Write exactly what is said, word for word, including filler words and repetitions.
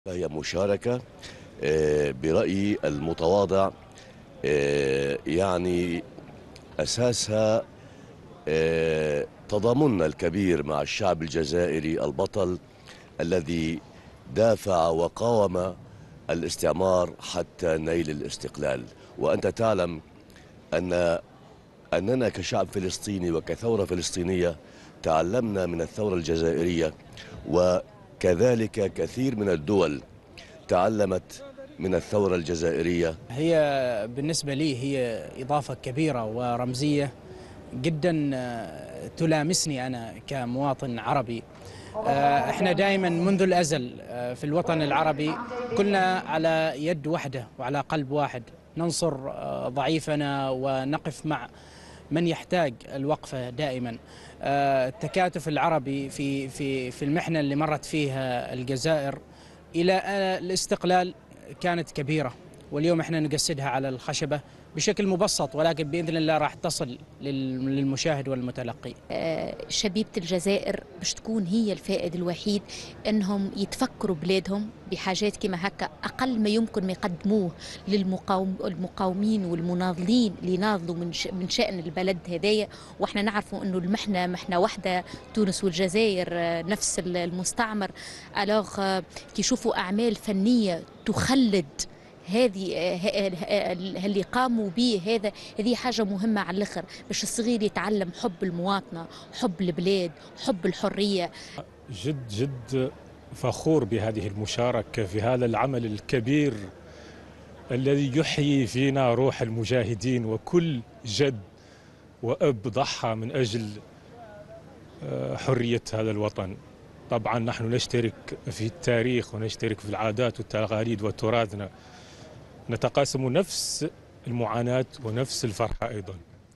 هي مشاركة آه، برأيي المتواضع. آه، يعني أساسها آه، تضامننا الكبير مع الشعب الجزائري البطل الذي دافع وقاوم الاستعمار حتى نيل الاستقلال. وأنت تعلم أن أننا كشعب فلسطيني وكثورة فلسطينية تعلمنا من الثورة الجزائرية، وكذلك كثير من الدول تعلمت من الثورة الجزائرية. هي بالنسبة لي هي إضافة كبيرة ورمزية جدا، آه، تلامسني أنا كمواطن عربي. آه، احنا دائما منذ الأزل آه، في الوطن العربي كلنا على يد واحدة وعلى قلب واحد، ننصر آه، ضعيفنا ونقف مع من يحتاج الوقفة دائما. آه، التكاتف العربي في في في المحنة اللي مرت فيها الجزائر إلى آه، الاستقلال كانت كبيرة، واليوم احنا نجسدها على الخشبة بشكل مبسط، ولكن بإذن الله راح تصل للمشاهد والمتلقي. شبيبة الجزائر باش تكون هي الفائد الوحيد انهم يتفكروا بلادهم بحاجات كما هكا اقل ما يمكن ما يقدموه للمقاومين والمناضلين اللي ناضلوا من من شأن البلد هدايا. واحنا نعرفوا انه المحنه محنه واحده، تونس والجزائر نفس المستعمر. الوغ كي يشوفوا اعمال فنيه تخلد هذه اللي قاموا به، هذا هذه حاجة مهمة على الآخر باش الصغير يتعلم حب المواطنة، حب البلاد، حب الحرية. جد جد فخور بهذه المشاركة في هذا العمل الكبير الذي يحيي فينا روح المجاهدين، وكل جد وأب ضحى من أجل حرية هذا الوطن. طبعا نحن نشترك في التاريخ ونشترك في العادات والتقاليد وتراثنا، نتقاسم نفس المعاناة ونفس الفرحة أيضا.